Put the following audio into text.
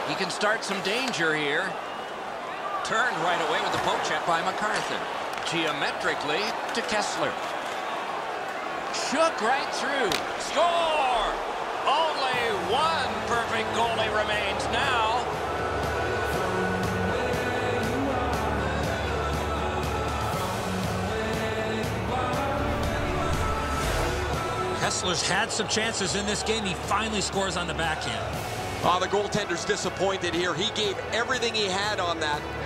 He can start some danger here. Turned right away with the poke check by MacArthur. Geometrically to Kesler. Shook right through. Score! Only one perfect goalie remains now. Kesler's had some chances in this game. He finally scores on the backhand. The goaltender's disappointed here. He gave everything he had on that.